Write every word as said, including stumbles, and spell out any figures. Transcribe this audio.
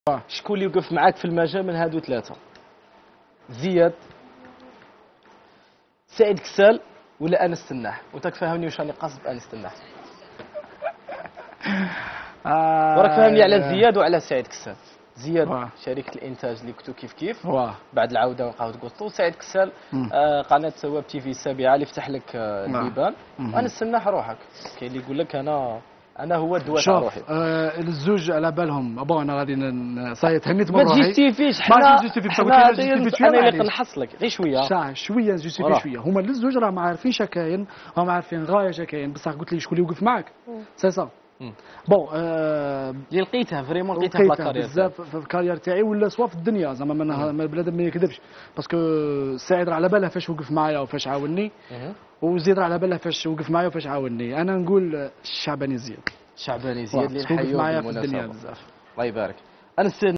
شكون اللي يوقف معاك في المجال من هادو ثلاثه؟ زياد، سعيد كسال، ولا انس السناح؟ وانت فهمني واش راني قاصد بانس السناح. آه وراك فهمني على زياد وعلى سعيد كسال. زياد واه. شركه الانتاج اللي كنتو كيف كيف واه. بعد العوده من قهوه قسطو. سعيد كسال آه قناه ويب تي في السابعه اللي فتح لك آه البيبان. انس السناح روحك كاين اللي يقول لك انا انا هو الدواء تاع روحي. آه الزوج على بالهم بون انا غادي صاي تهنيت من ما روحي. تجيستيفيش ما حنا تجيستيفيش انا اللي كنحصلك غير شويه شويه شويه جيستيفي شويه. هما الزوج راه ما عارفينش كاين، راهم عارفين غايه كاين، بصح قلت لي شكون اللي يوقف معاك سي صا. بون آه اللي لقيتها فريمون لقيتها في الكارير بزاف في الكارير تاعي ولا سوا في الدنيا زعما من البلاد ما يكذبش. باسكو سعيد راه على باله فاش وقف معايا وفاش عاوني، وزيد راه على باله فاش وقف معايا وفاش عاوني. انا نقول الشعباني زياد. شعباني زياد اللي نحيوه معايا في الدنيا بزاف. الله يبارك. انا